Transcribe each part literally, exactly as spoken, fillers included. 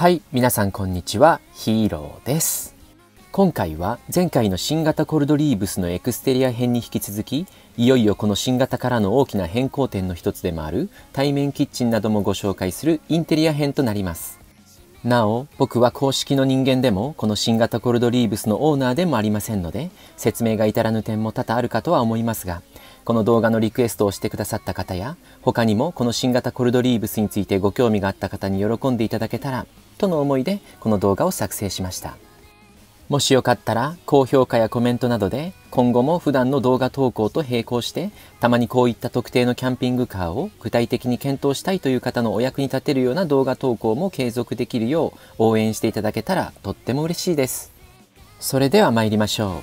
はい、皆さんこんにちは、ヒーローです。今回は前回の新型コルドリーブスのエクステリア編に引き続き、いよいよこの新型からの大きな変更点の一つでもある対面キッチンなどもご紹介するインテリア編となります。なお、僕は公式の人間でもこの新型コルドリーブスのオーナーでもありませんので、説明が至らぬ点も多々あるかとは思いますが、この動画のリクエストをしてくださった方や、他にもこの新型コルドリーブスについてご興味があった方に喜んでいただけたら、との思いでこの動画を作成しました。もしよかったら高評価やコメントなどで今後も普段の動画投稿と並行してたまにこういった特定のキャンピングカーを具体的に検討したいという方のお役に立てるような動画投稿も継続できるよう応援していただけたらとっても嬉しいです。それでは参りましょ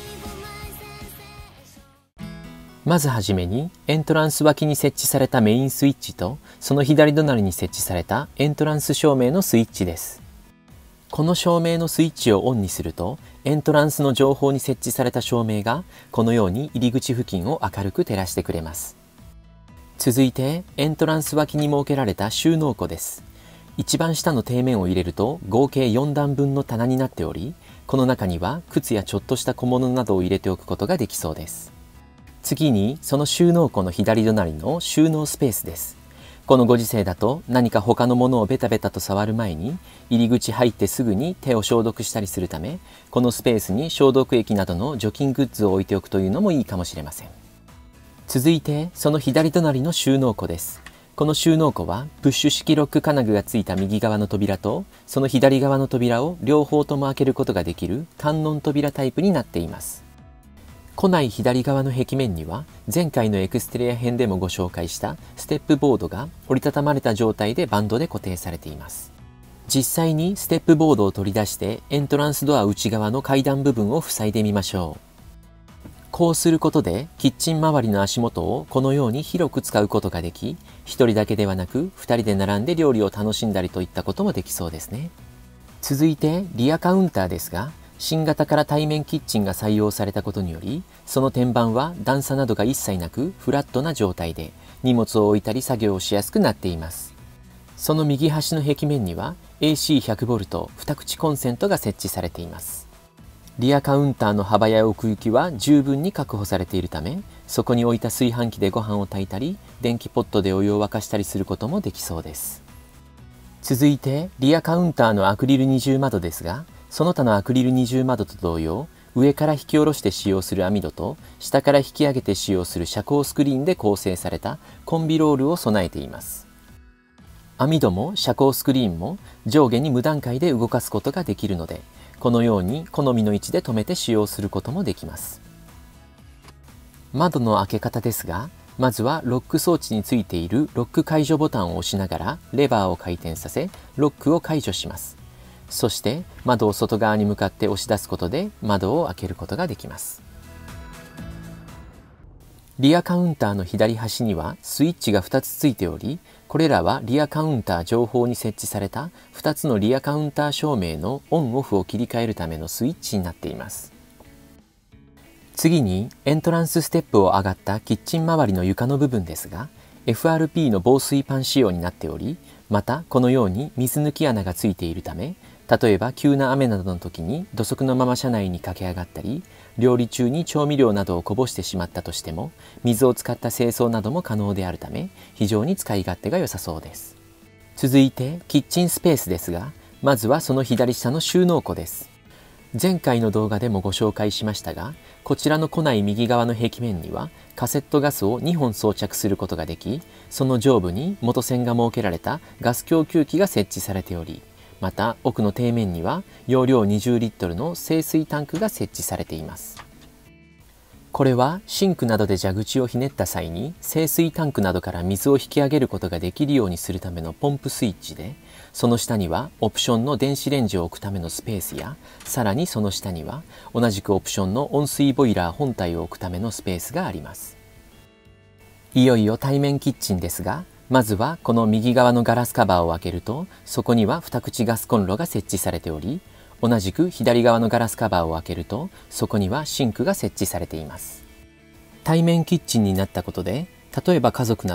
う。まずはじめにエントランス脇に設置されたメインスイッチとその左隣に設置されたエントランス照明のスイッチです。この照明のスイッチをオンにするとエントランスの上方に設置された照明がこのように入り口付近を明るく照らしてくれます。続いてエントランス脇に設けられた収納庫です。一番下の底面を入れると合計よん段分の棚になっており、この中には靴やちょっとした小物などを入れておくことができそうです。次にその収納庫の左隣の収納スペースです。このご時世だと何か他のものをベタベタと触る前に入り口入ってすぐに手を消毒したりするため、このスペースに消毒液などの除菌グッズを置いておくというのもいいかもしれません。続いてその左隣の収納庫です。この収納庫はプッシュ式ロック金具がついた右側の扉とその左側の扉を両方とも開けることができる観音扉タイプになっています。庫内左側の壁面には前回のエクステリア編でもご紹介したステップボードが折りたたまれた状態でバンドで固定されています。実際にステップボードを取り出してエントランスドア内側の階段部分を塞いでみましょう。こうすることでキッチン周りの足元をこのように広く使うことができ、ひとりだけではなくふたりで並んで料理を楽しんだりといったこともできそうですね。続いてリアカウンターですが、新型から対面キッチンが採用されたことにより、その天板は段差などが一切なくフラットな状態で荷物を置いたり作業をしやすくなっています。その右端の壁面には エーシーひゃくボルト に口コンセントが設置されています。リアカウンターの幅や奥行きは十分に確保されているため、そこに置いた炊飯器でご飯を炊いたり電気ポットでお湯を沸かしたりすることもできそうです。続いてリアカウンターのアクリル二重窓ですが、その他のアクリル二重窓と同様、上から引き下ろして使用する網戸と下から引き上げて使用する遮光スクリーンで構成されたコンビロールを備えています。網戸も遮光スクリーンも上下に無段階で動かすことができるので、このように好みの位置で止めて使用することもできます。窓の開け方ですが、まずはロック装置についているロック解除ボタンを押しながらレバーを回転させ、ロックを解除します。そして窓を外側に向かって押し出すことで窓を開けることができます。リアカウンターの左端にはスイッチがふたつついており、これらはリアカウンター上方に設置されたふたつのリアカウンター照明のオンオフを切り替えるためのスイッチになっています。次にエントランスステップを上がったキッチン周りの床の部分ですが、 エフアールピー の防水パン仕様になっており、またこのように水抜き穴がついているため、例えば急な雨などの時に土足のまま車内に駆け上がったり、料理中に調味料などをこぼしてしまったとしても水を使った清掃なども可能であるため、非常に使い勝手が良さそうです。続いてキッチンスペースですが、まずはその左下の収納庫です。前回の動画でもご紹介しましたが、こちらの庫内右側の壁面にはカセットガスをにほん装着することができ、その上部に元栓が設けられたガス供給器が設置されており、また奥の底面には容量にじゅうリットルの清水タンクが設置されています。これはシンクなどで蛇口をひねった際に清水タンクなどから水を引き上げることができるようにするためのポンプスイッチで、その下にはオプションの電子レンジを置くためのスペースや、さらにその下には同じくオプションの温水ボイラー本体を置くためのスペースがあります。いよいよ対面キッチンですが、まずはこの右側のガラスカバーを開けると、そこにはに口ガスコンロが設置されており、同じく左側のガラスカバーを開けると、そこにはシンクが設置されています。対面キッチンになったことで、例えば家族など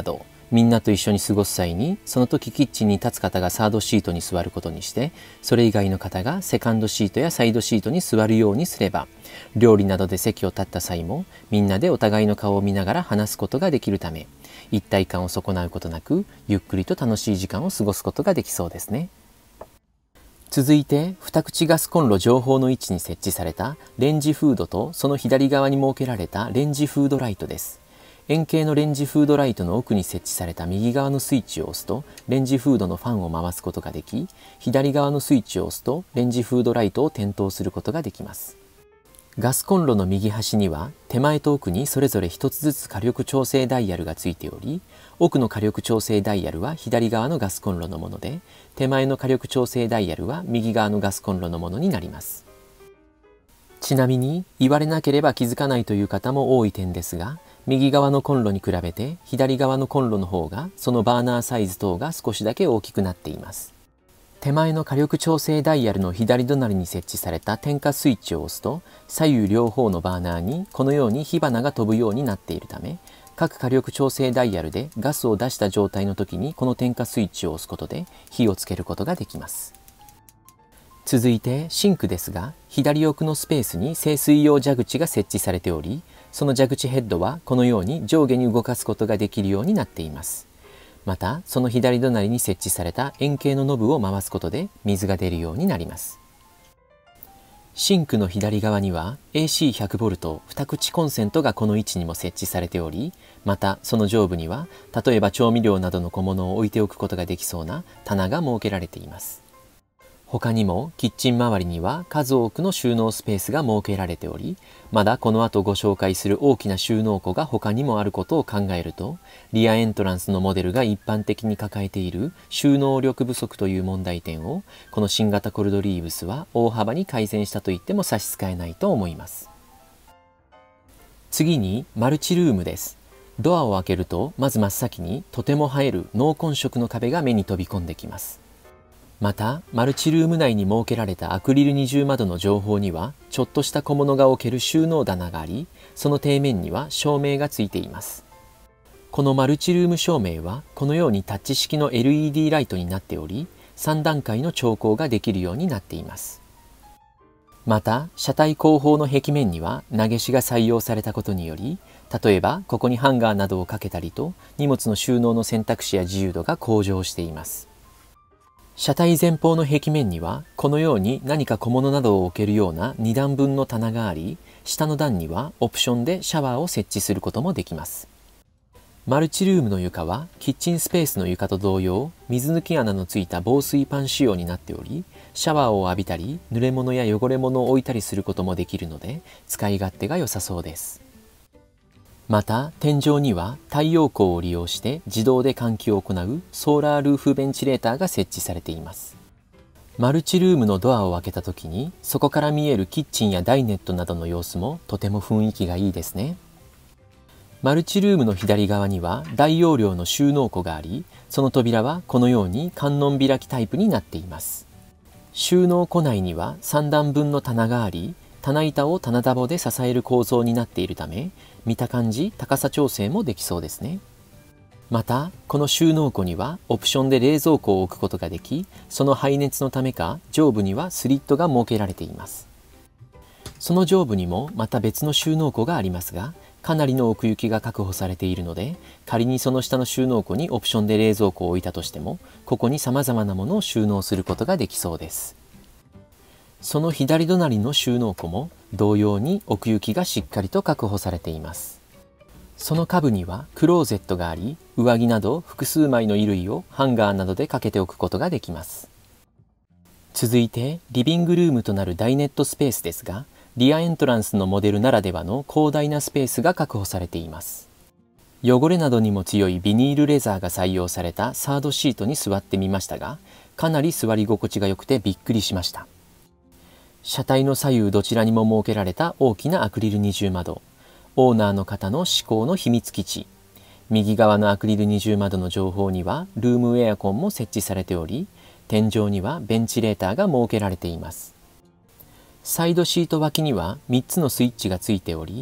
みんなと一緒に過ごす際に、その時キッチンに立つ方がサードシートに座ることにして、それ以外の方がセカンドシートやサイドシートに座るようにすれば、料理などで席を立った際もみんなでお互いの顔を見ながら話すことができるため、一体感を損なうことなくゆっくりと楽しい時間を過ごすことができそうですね。続いて二口ガスコンロ上方の位置に設置されたレンジフードとその左側に設けられたレンジフードライトです。円形のレンジフードライトの奥に設置された右側のスイッチを押すとレンジフードのファンを回すことができ、左側のスイッチを押すとレンジフードライトを点灯することができます。ガスコンロの右端には手前と奥にそれぞれ一つずつ火力調整ダイヤルがついており、奥の火力調整ダイヤルは左側のガスコンロのもので、手前の火力調整ダイヤルは右側のガスコンロのものになります。ちなみに言われなければ気づかないという方も多い点ですが、右側のコンロに比べて左側のコンロの方がそのバーナーサイズ等が少しだけ大きくなっています。手前の火力調整ダイヤルの左隣に設置された点火スイッチを押すと左右両方のバーナーにこのように火花が飛ぶようになっているため、各火力調整ダイヤルでガスを出した状態の時にこの点火スイッチを押すことで火をつけることができます。続いてシンクですが、左奥のスペースに清水用蛇口が設置されており、その蛇口ヘッドはこのように上下に動かすことができるようになっています。またその左隣に設置された円形のノブを回すことで水が出るようになります。シンクの左側には エーシーひゃくボルト 二口コンセントがこの位置にも設置されており、またその上部には例えば調味料などの小物を置いておくことができそうな棚が設けられています。他にもキッチン周りには数多くの収納スペースが設けられており、まだこの後ご紹介する大きな収納庫が他にもあることを考えると、リアエントランスのモデルが一般的に抱えている収納力不足という問題点を、この新型コルドリーブスは大幅に改善したと言っても差し支えないと思います。次にマルチルームです。ドアを開けるとまず真っ先にとても映える濃紺色の壁が目に飛び込んできます。またマルチルーム内に設けられたアクリル二重窓の上方にはちょっとした小物が置ける収納棚があり、その底面には照明がついています。このマルチルーム照明はこのようにタッチ式の エルイーディー ライトになっており、さん段階の調光ができるようになっています。また車体後方の壁面には投げしが採用されたことにより、例えばここにハンガーなどをかけたりと荷物の収納の選択肢や自由度が向上しています。車体前方の壁面にはこのように何か小物などを置けるようなに段分の棚があり、下の段にはオプションでシャワーを設置することもできます。マルチルームの床はキッチンスペースの床と同様、水抜き穴のついた防水パン仕様になっており、シャワーを浴びたり濡れ物や汚れ物を置いたりすることもできるので使い勝手が良さそうです。また天井には太陽光を利用して自動で換気を行うソーラールーフベンチレーターが設置されています。マルチルームのドアを開けた時にそこから見えるキッチンやダイネットなどの様子もとても雰囲気がいいですね。マルチルームの左側には大容量の収納庫があり、その扉はこのように観音開きタイプになっています。収納庫内にはさん段分の棚があり、棚板を棚ダボで支える構造になっているため、見た感じ高さ調整もできそうですね。またこの収納庫にはオプションで冷蔵庫を置くことができ、その排熱のためか上部にはスリットが設けられています。その上部にもまた別の収納庫がありますが、かなりの奥行きが確保されているので、仮にその下の収納庫にオプションで冷蔵庫を置いたとしても、ここに様々なものを収納することができそうです。その左隣の収納庫も同様に奥行きがしっかりと確保されています。その下部にはクローゼットがあり、上着など複数枚の衣類をハンガーなどでかけておくことができます。続いてリビングルームとなるダイネットスペースですが、リアエントランスのモデルならではの広大なスペースが確保されています。汚れなどにも強いビニールレザーが採用されたサードシートに座ってみましたが、かなり座り心地が良くてびっくりしました。車体の左右どちらにも設けられた大きなアクリル二重窓、オーナーの方の至高の秘密基地。右側のアクリル二重窓の上方にはルームエアコンも設置されており、天井にはベンチレーターが設けられています。サイドシート脇にはみっつのスイッチがついており、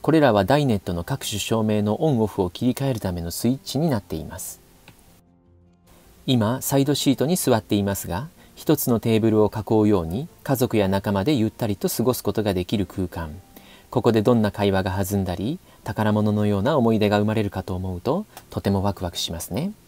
これらはダイネットの各種照明のオンオフを切り替えるためのスイッチになっています。今サイドシートに座っていますが、一つのテーブルを囲うように家族や仲間でゆったりと過ごすことができる空間。ここでどんな会話が弾んだり、宝物のような思い出が生まれるかと思うと、とてもワクワクしますね。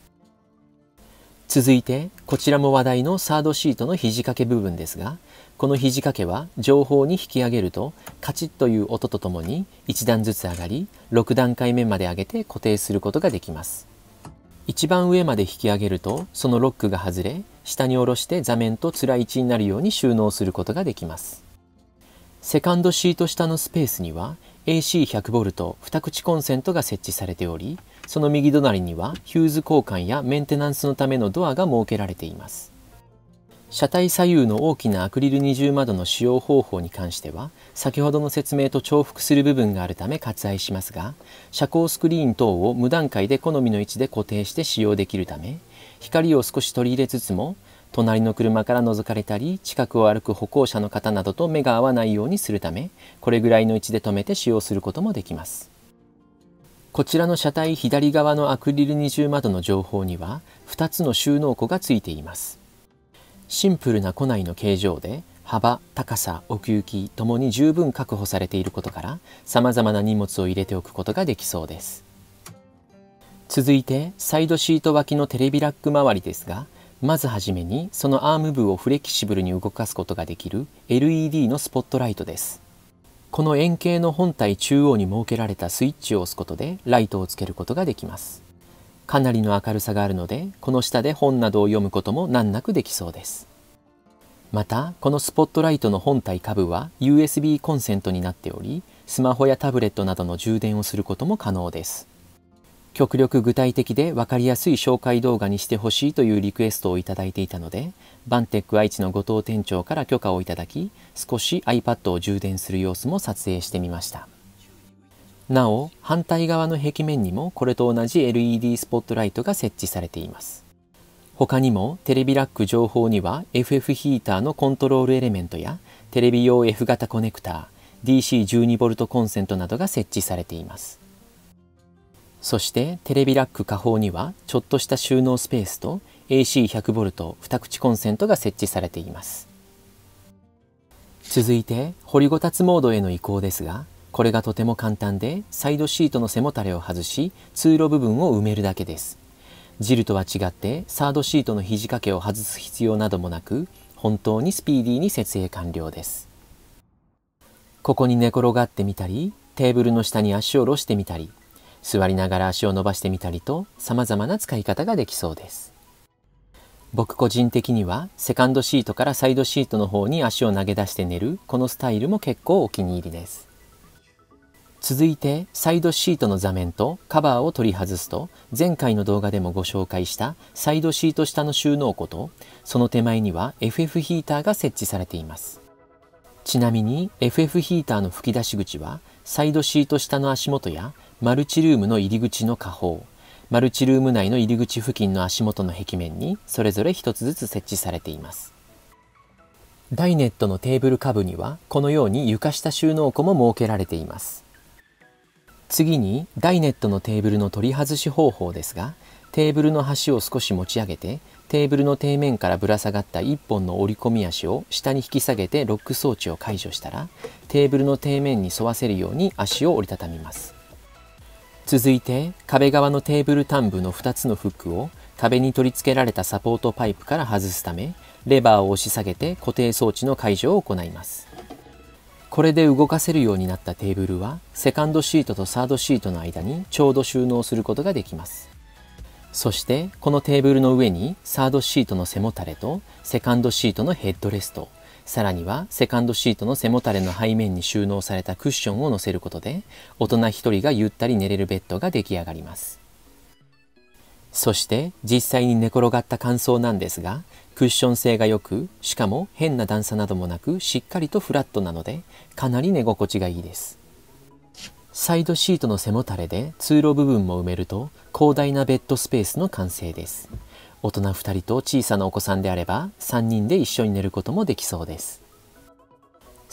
続いて、こちらも話題のサードシートの肘掛け部分ですが、この肘掛けは上方に引き上げると、カチッという音とともにいち段ずつ上がり、ろく段階目まで上げて固定することができます。一番上まで引き上げると、そのロックが外れ、下に下ろして座面とつらい位置になるように収納することができます。セカンドシート下のスペースには エーシーひゃくボルト に口コンセントが設置されており、その右隣にはヒューズ交換やメンテナンスのためのドアが設けられています。車体左右の大きなアクリル二重窓の使用方法に関しては、先ほどの説明と重複する部分があるため割愛しますが、遮光スクリーン等を無段階で好みの位置で固定して使用できるため、光を少し取り入れつつも、隣の車から覗かれたり、近くを歩く歩行者の方などと目が合わないようにするため、これぐらいの位置で止めて使用することもできます。こちらの車体左側のアクリル二重窓の上方には、ふたつの収納庫がついています。シンプルな庫内の形状で、幅、高さ、奥行きともに十分確保されていることから、様々な荷物を入れておくことができそうです。続いて、サイドシート脇のテレビラック周りですが、まずはじめにそのアーム部をフレキシブルに動かすことができる エルイーディー のスポットライトです。この円形の本体中央に設けられたスイッチを押すことでライトをつけることができます。かなりの明るさがあるので、この下で本などを読むことも難なくできそうです。また、このスポットライトの本体下部は ユーエスビー コンセントになっており、スマホやタブレットなどの充電をすることも可能です。極力具体的で分かりやすい紹介動画にしてほしいというリクエストをいただいていたので、バンテック愛知の後藤店長から許可をいただき、少し iPad を充電する様子も撮影してみました。なお、反対側の壁面にもこれと同じ エルイーディー スポットライトが設置されています。他にもテレビラック上方には エフエフ ヒーターのコントロールエレメントやテレビ用 F 型コネクター、ディーシーじゅうにボルト コンセントなどが設置されています。そしてテレビラック下方にはちょっとした収納スペースと エーシーひゃくボルト に口コンセントが設置されています。続いて掘りごたつモードへの移行ですが、これがとても簡単で、サイドシートの背もたれを外し通路部分を埋めるだけです。ジルとは違ってサードシートの肘掛けを外す必要などもなく、本当にスピーディーに設営完了です。ここに寝転がってみたり、テーブルの下に足を下ろしてみたり、座りながら足を伸ばしてみたりと様々な使い方ができそうです。僕個人的にはセカンドシートからサイドシートの方に足を投げ出して寝るこのスタイルも結構お気に入りです。続いてサイドシートの座面とカバーを取り外すと、前回の動画でもご紹介したサイドシート下の収納庫と、その手前には エフエフ ヒーターが設置されています。ちなみに エフエフ ヒーターの吹き出し口はサイドシート下の足元やマルチルームの入り口の下方、マルチルーム内の入り口付近の足元の壁面にそれぞれ一つずつ設置されています。ダイネットのテーブル下部にはこのように床下収納庫も設けられています。次にダイネットのテーブルの取り外し方法ですが、テーブルの端を少し持ち上げて、テーブルの底面からぶら下がったいっぽんの折り込み足を下に引き下げてロック装置を解除したら、テーブルの底面に沿わせるように足を折りたたみます。続いて壁側のテーブル端部のふたつのフックを壁に取り付けられたサポートパイプから外すため、レバーを押し下げて固定装置の解除を行います。これで動かせるようになったテーブルはセカンドシートとサードシートの間にちょうど収納することができます。そしてこのテーブルの上にサードシートの背もたれとセカンドシートのヘッドレスト、さらにはセカンドシートの背もたれの背面に収納されたクッションを乗せることで、大人一人がゆったり寝れるベッドが出来上がります。そして実際に寝転がった感想なんですが、クッション性が良く、しかも変な段差などもなくしっかりとフラットなので、かなり寝心地がいいです。サイドシートの背もたれで通路部分も埋めると広大なベッドスペースの完成です。大人ふたりと小さなお子さんであればさんにんで一緒に寝ることもできそうです。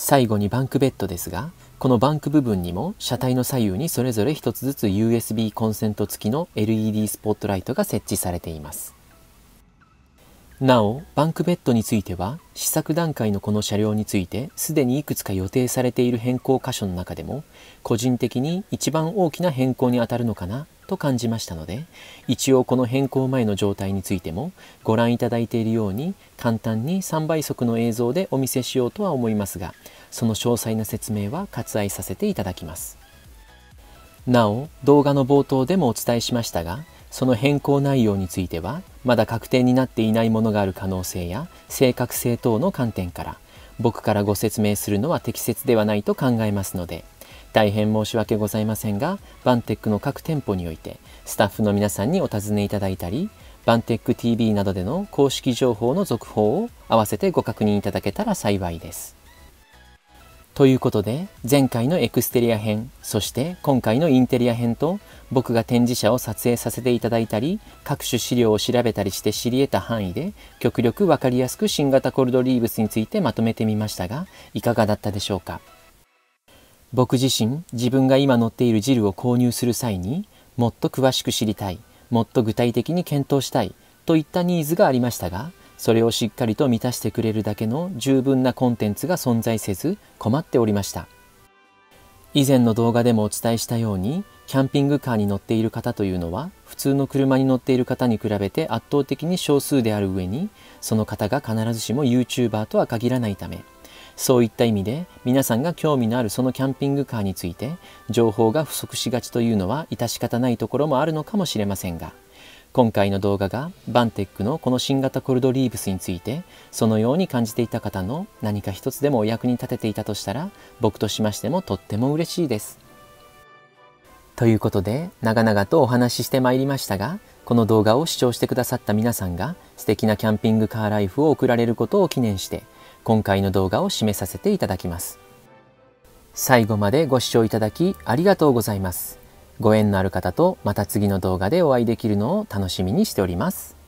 最後にバンクベッドですが、このバンク部分にも車体の左右にそれぞれ一つずつ ユーエスビー コンセント付きの エルイーディー スポットライトが設置されています。なお、バンクベッドについては、試作段階のこの車両について、すでにいくつか予定されている変更箇所の中でも、個人的に一番大きな変更にあたるのかなと感じましたので、一応この変更前の状態についても、ご覧いただいているように、簡単にさんばい速の映像でお見せしようとは思いますが、その詳細な説明は割愛させていただきます。なお、動画の冒頭でもお伝えしましたが、その変更内容については、まだ確定になっていないものがある可能性や正確性等の観点から、僕からご説明するのは適切ではないと考えますので、大変申し訳ございませんが、バンテックの各店舗において、スタッフの皆さんにお尋ねいただいたり、バンテック ティーブイ などでの公式情報の続報を合わせてご確認いただけたら幸いです。ということで、前回のエクステリア編、そして今回のインテリア編と、僕が展示車を撮影させていただいたり、各種資料を調べたりして知り得た範囲で、極力わかりやすく新型コルドリーブスについてまとめてみましたが、いかがだったでしょうか。僕自身、自分が今乗っているジルを購入する際に、もっと詳しく知りたい、もっと具体的に検討したい、といったニーズがありましたが、それをしっかりと満たしてくれるだけの十分なコンテンツが存在せず困っておりました。以前の動画でもお伝えしたように、キャンピングカーに乗っている方というのは、普通の車に乗っている方に比べて圧倒的に少数である上に、その方が必ずしも YouTuber とは限らないため、そういった意味で皆さんが興味のあるそのキャンピングカーについて情報が不足しがちというのは致し方ないところもあるのかもしれませんが、今回の動画がバンテックのこの新型コルドリーブスについてそのように感じていた方の何か一つでもお役に立てていたとしたら、僕としましてもとっても嬉しいです。ということで長々とお話ししてまいりましたが、この動画を視聴してくださった皆さんが素敵なキャンピングカーライフを送られることを記念して今回の動画を締めさせていただきます。最後までご視聴いただきありがとうございます。ご縁のある方とまた次の動画でお会いできるのを楽しみにしております。